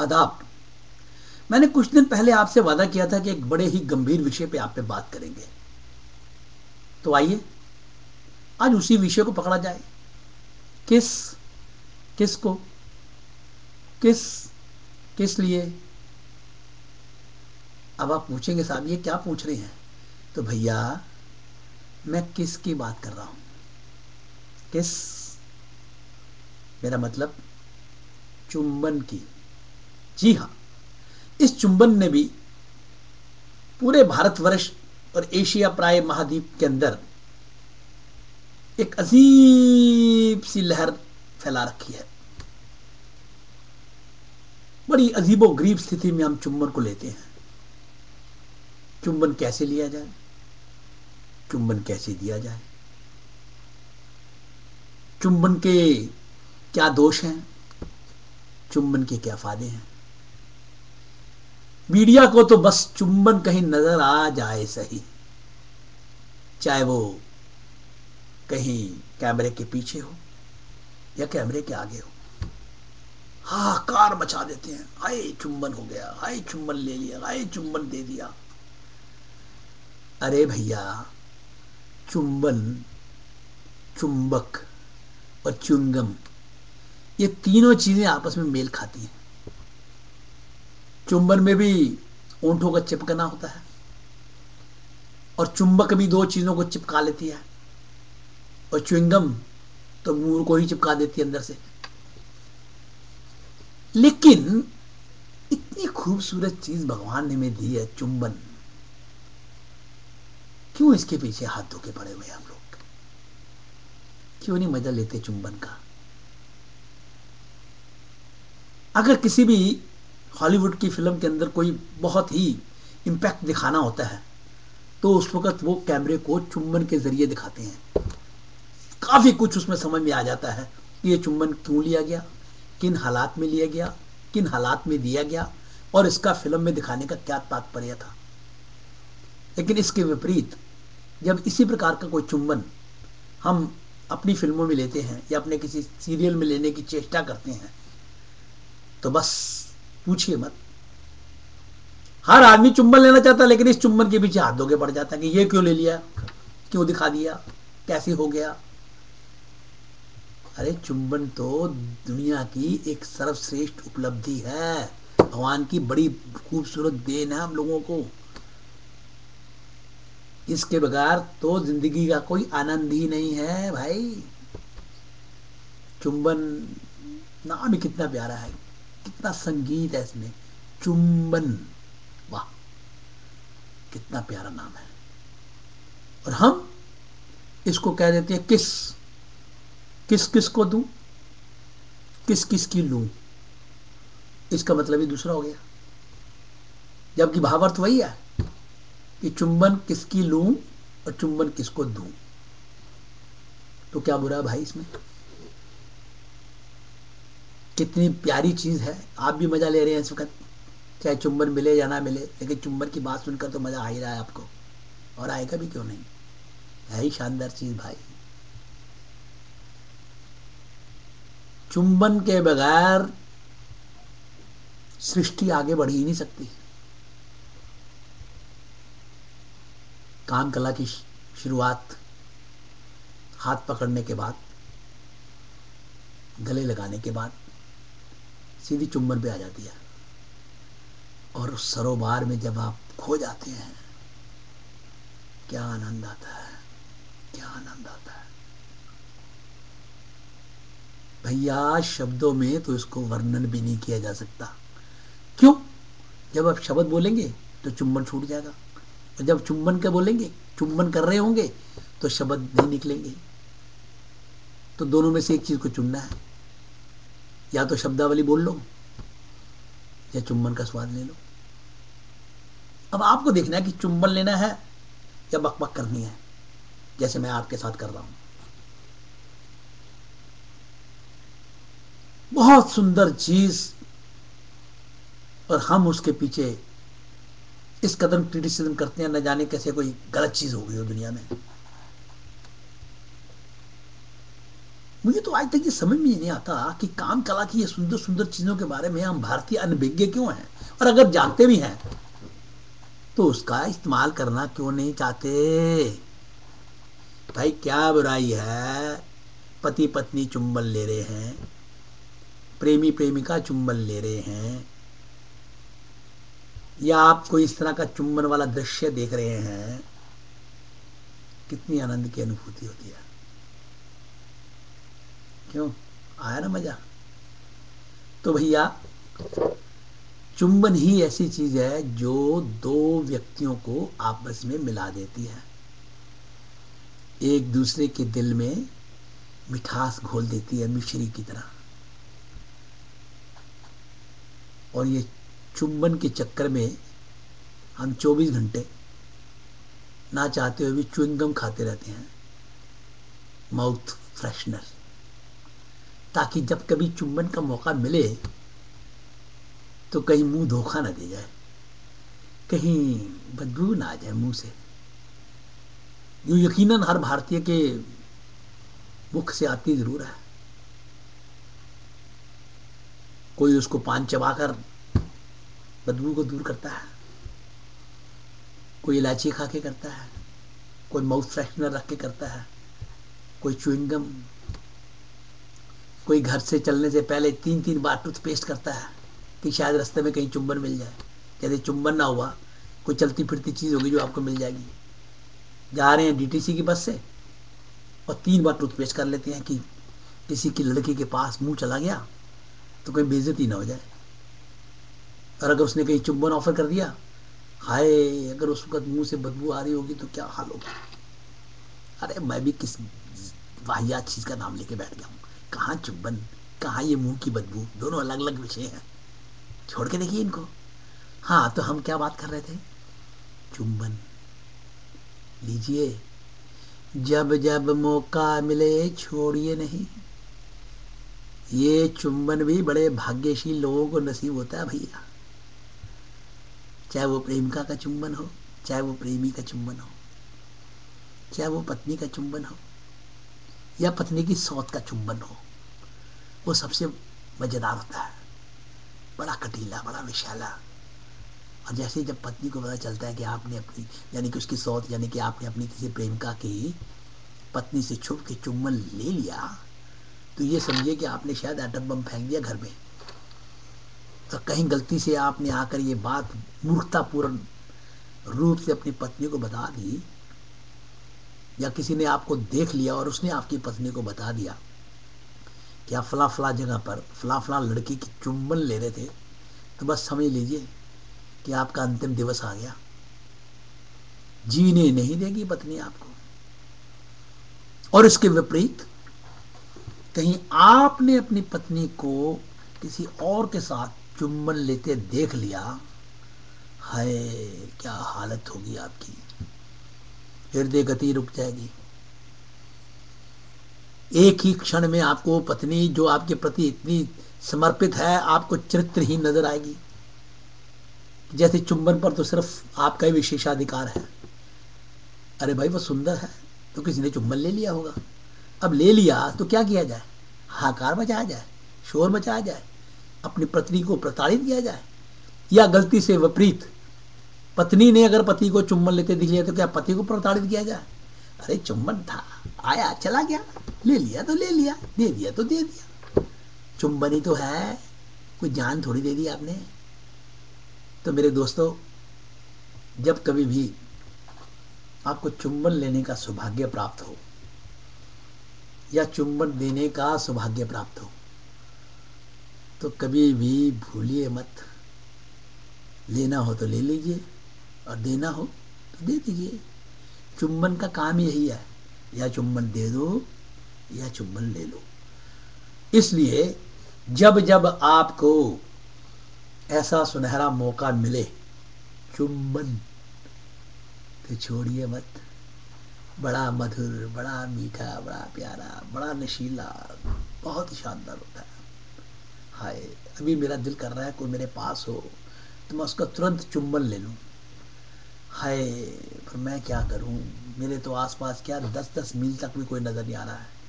आदाब। मैंने कुछ दिन पहले आपसे वादा किया था कि एक बड़े ही गंभीर विषय पे आप पे बात करेंगे, तो आइए आज उसी विषय को पकड़ा जाए। किस किसको किस किस लिए। अब आप पूछेंगे साहब ये क्या पूछ रहे हैं, तो भैया मैं किस की बात कर रहा हूं। किस, मेरा मतलब चुंबन की। जी हाँ, इस चुंबन ने भी पूरे भारतवर्ष और एशिया प्राय महाद्वीप के अंदर एक अजीब सी लहर फैला रखी है। बड़ी अजीबो गरीब स्थिति में हम चुंबन को लेते हैं। चुंबन कैसे लिया जाए, चुंबन कैसे दिया जाए, चुंबन के क्या दोष हैं, चुंबन के क्या फायदे हैं। मीडिया को तो बस चुंबन कहीं नजर आ जाए सही, चाहे वो कहीं कैमरे के पीछे हो या कैमरे के आगे हो, हाहाकार मचा देते हैं। हाय चुंबन हो गया, हाय चुंबन ले लिया, हाय चुंबन दे दिया। अरे भैया, चुंबन, चुंबक और च्युइंगम, ये तीनों चीजें आपस में मेल खाती हैं। चुंबन में भी ओंठों का चिपकना होता है और चुंबक भी दो चीजों को चिपका लेती है, और च्युइंगम तो मुंह को ही चिपका देती है अंदर से। लेकिन इतनी खूबसूरत चीज भगवान ने हमें दी है चुंबन, क्यों इसके पीछे हाथ धो के पड़े हुए हम लोग? क्यों नहीं मजा लेते चुंबन का? अगर किसी भी हॉलीवुड की फिल्म के अंदर कोई बहुत ही इंपैक्ट दिखाना होता है तो उस वक्त वो कैमरे को चुंबन के जरिए दिखाते हैं। काफी कुछ उसमें समझ में आ जाता है कि ये चुंबन क्यों लिया गया, किन हालात में लिया गया, किन हालात में दिया गया, और इसका फिल्म में दिखाने का क्या तात्पर्य था। लेकिन इसके विपरीत जब इसी प्रकार का कोई चुंबन हम अपनी फिल्मों में लेते हैं या अपने किसी सीरियल में लेने की चेष्टा करते हैं, तो बस पूछिए मत। हर आदमी चुंबन लेना चाहता है, लेकिन इस चुंबन के पीछे हाथ धोके पड़ जाता है कि ये क्यों ले लिया, क्यों दिखा दिया, कैसे हो गया। अरे चुंबन तो दुनिया की एक सर्वश्रेष्ठ उपलब्धि है, भगवान की बड़ी खूबसूरत देन है हम लोगों को। इसके बगैर तो जिंदगी का कोई आनंद ही नहीं है भाई। चुंबन नाम ही कितना प्यारा है, कितना संगीत है इसमें। चुंबन, वाह कितना प्यारा नाम है। और हम इसको कह देते हैं किस। किस किस को दूं, किस किस की लूं, इसका मतलब ही दूसरा हो गया, जबकि भावार्थ वही है कि चुंबन किसकी लूं और चुंबन किसको दूं। तो क्या बुरा है भाई इसमें? कितनी प्यारी चीज है, आप भी मजा ले रहे हैं इस वक्त, चाहे चुंबन मिले या ना मिले, लेकिन चुंबन की बात सुनकर तो मजा आ ही रहा है आपको, और आएगा भी क्यों नहीं। है ही शानदार चीज भाई। चुंबन के बगैर सृष्टि आगे बढ़ ही नहीं सकती। काम कला की शुरुआत हाथ पकड़ने के बाद, गले लगाने के बाद सीधी चुंबन पे आ जाती है, और उस सरोबार में जब आप खो जाते हैं, क्या आनंद आता है, क्या आनंद आता है भैया। शब्दों में तो इसको वर्णन भी नहीं किया जा सकता। क्यों? जब आप शब्द बोलेंगे तो चुंबन छूट जाएगा, और जब चुंबन के बोलेंगे, चुंबन कर रहे होंगे, तो शब्द नहीं निकलेंगे। तो दोनों में से एक चीज को चुनना है, या तो शब्दावली बोल लो या चुंबन का स्वाद ले लो। अब आपको देखना है कि चुंबन लेना है या बकबक करनी है, जैसे मैं आपके साथ कर रहा हूं। बहुत सुंदर चीज, और हम उसके पीछे इस कदर क्रिटिसिज्म करते हैं, न जाने कैसे कोई गलत चीज हो गई हो दुनिया में। मुझे तो आज तक ये समझ में नहीं आता कि काम कला की ये सुंदर सुंदर चीज़ों के बारे में हम भारतीय अनभिज्ञ क्यों हैं, और अगर जानते भी हैं तो उसका इस्तेमाल करना क्यों नहीं चाहते। भाई क्या बुराई है, पति पत्नी चुंबन ले रहे हैं, प्रेमी प्रेमिका चुंबन ले रहे हैं, या आप कोई इस तरह का चुंबन वाला दृश्य देख रहे हैं, कितनी आनंद की अनुभूति होती है। क्यों, आया ना मजा। तो भैया चुंबन ही ऐसी चीज है जो दो व्यक्तियों को आपस में मिला देती है, एक दूसरे के दिल में मिठास घोल देती है मिश्री की तरह। और ये चुंबन के चक्कर में हम 24 घंटे ना चाहते हुए भी च्युइंगम खाते रहते हैं, माउथ फ्रेशनर, ताकि जब कभी चुंबन का मौका मिले तो कहीं मुंह धोखा ना दे जाए, कहीं बदबू ना आ जाए मुंह से। जो यकीनन हर भारतीय के मुख से आती जरूर है। कोई उसको पान चबाकर बदबू को दूर करता है, कोई इलायची खा के करता है, कोई माउथ फ्रेशनर रख के करता है, कोई च्युइंगम, कोई घर से चलने से पहले 3-3 बार टूथपेस्ट करता है कि शायद रास्ते में कहीं चुंबन मिल जाए। यदि चुंबन ना हुआ, कोई चलती फिरती चीज़ होगी जो आपको मिल जाएगी। जा रहे हैं डीटीसी की बस से और 3 बार टूथपेस्ट कर लेते हैं कि किसी की लड़की के पास मुंह चला गया तो कोई बेइज्जती ना हो जाए। और अगर उसने कहीं चुंबन ऑफर कर दिया, हाय, अगर उस वक्त मुंह से बदबू आ रही होगी तो क्या हाल होगा। अरे मैं भी किस वाहियात चीज़ का नाम लेके बैठ गया हूँ, कहाँ चुंबन, कहाँ ये मुंह की बदबू, दोनों अलग अलग विषय हैं, छोड़ के देखिए इनको। हाँ, तो हम क्या बात कर रहे थे, चुंबन लीजिए, जब जब मौका मिले छोड़िए नहीं। ये चुंबन भी बड़े भाग्यशील लोगों को नसीब होता है भैया, चाहे वो प्रेमिका का चुंबन हो, चाहे वो प्रेमी का चुंबन हो, चाहे वो पत्नी का चुंबन हो, या पत्नी की सौत का चुंबन हो। वो सबसे मज़ेदार होता है, बड़ा कटीला, बड़ा विशाला। और जैसे जब पत्नी को पता चलता है कि आपने अपनी, यानी कि उसकी सौत, यानी कि आपने अपनी किसी प्रेमिका की पत्नी से छुप के चुम्बन ले लिया, तो ये समझिए कि आपने शायद एटम बम फेंक दिया घर में। तो कहीं गलती से आपने आकर ये बात मूर्खतापूर्ण रूप से अपनी पत्नी को बता दी, या किसी ने आपको देख लिया और उसने आपकी पत्नी को बता दिया कि आप फला फला जगह पर फला फला लड़की की चुम्बन ले रहे थे, तो बस समझ लीजिए कि आपका अंतिम दिवस आ गया। जीने नहीं देगी पत्नी आपको। और इसके विपरीत कहीं आपने अपनी पत्नी को किसी और के साथ चुम्बन लेते देख लिया, हाय क्या हालत होगी आपकी, हृदय गति रुक जाएगी। एक ही क्षण में आपको पत्नी जो आपके प्रति इतनी समर्पित है, आपको चरित्रहीन नजर आएगी। जैसे चुंबन पर तो सिर्फ आपका ही विशेषाधिकार है। अरे भाई वो सुंदर है तो किसी ने चुंबन ले लिया होगा, अब ले लिया तो क्या किया जाए, हाहाकार मचाया जाए, शोर मचाया जाए, अपनी पत्नी को प्रताड़ित किया जाए, या गलती से विपरीत पत्नी ने अगर पति को चुंबन लेते दिख लिया तो क्या पति को प्रताड़ित किया जाए। अरे चुंबन था, आया चला गया, ले लिया तो ले लिया, दे दिया तो दे दिया, चुंबन ही तो है, कोई जान थोड़ी दे दी आपने। तो मेरे दोस्तों, जब कभी भी आपको चुंबन लेने का सौभाग्य प्राप्त हो या चुंबन देने का सौभाग्य प्राप्त हो, तो कभी भी भूलिए मत, लेना हो तो ले लीजिए और देना हो तो दे दीजिए। चुंबन का काम यही है, या चुंबन दे दो या चुंबन ले लो। इसलिए जब जब आपको ऐसा सुनहरा मौका मिले चुंबन, तो छोड़िए मत। बड़ा मधुर, बड़ा मीठा, बड़ा प्यारा, बड़ा नशीला, बहुत ही शानदार होता है। हाय, अभी मेरा दिल कर रहा है कोई मेरे पास हो तो मैं उसका तुरंत चुंबन ले लूं। हाय, पर मैं क्या करूं, मेरे तो आसपास क्या 10-10 मील तक भी कोई नजर नहीं आ रहा है।